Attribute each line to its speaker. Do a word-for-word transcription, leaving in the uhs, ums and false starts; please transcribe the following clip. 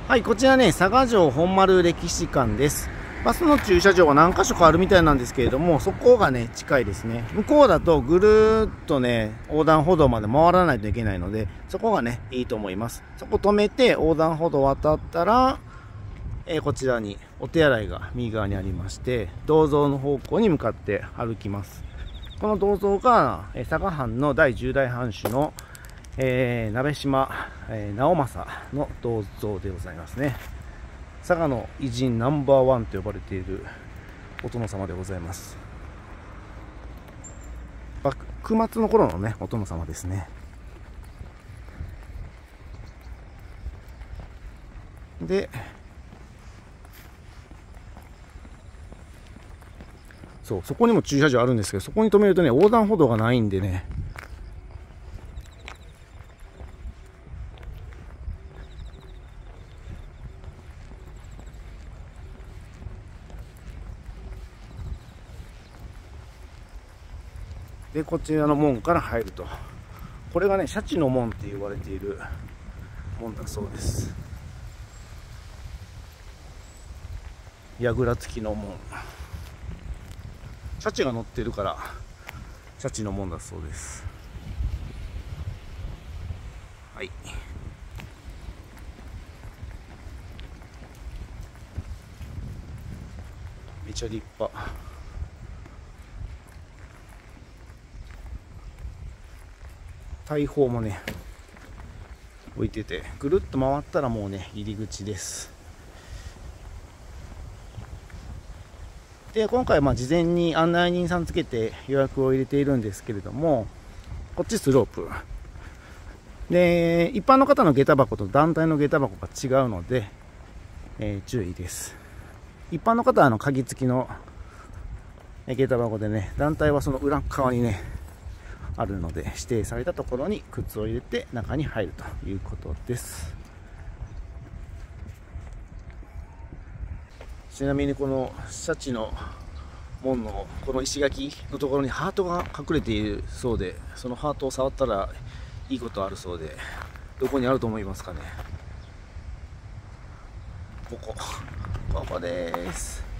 Speaker 1: はい、こちらね、佐賀城本丸歴史館です。バスの駐車場は何箇所かあるみたいなんですけれども、そこがね、近いですね。向こうだとぐるーっとね、横断歩道まで回らないといけないので、そこがね、いいと思います。そこ止めて横断歩道を渡ったら、えー、こちらにお手洗いが右側にありまして、銅像の方向に向かって歩きます。この銅像が、えー、佐賀藩の第じゅう代藩主のえー、鍋島、えー、直政の銅像でございますね。佐賀の偉人ナンバーワンと呼ばれているお殿様でございます。幕末の頃のね、お殿様ですね。で、そう、そこにも駐車場あるんですけど、そこに止めるとね、横断歩道がないんでね、で、こちらの門から入ると。これがね、シャチの門って言われている門だそうです。櫓付きの門。シャチが乗ってるから、シャチの門だそうです。はい。めちゃ立派。大砲もね置いてて、ぐるっと回ったらもうね入り口です。で、今回はまあ事前に案内人さんつけて予約を入れているんですけれども、こっちスロープで、一般の方の下駄箱と団体の下駄箱が違うので、えー、注意です。一般の方はあの鍵付きの下駄箱でね、団体はその裏側にねあるので、指定されたところに靴を入れて中に入るということです。ちなみにこのシャチの門のこの石垣のところにハートが隠れているそうで、そのハートを触ったらいいことあるそうで、どこにあると思いますかね。ここここです。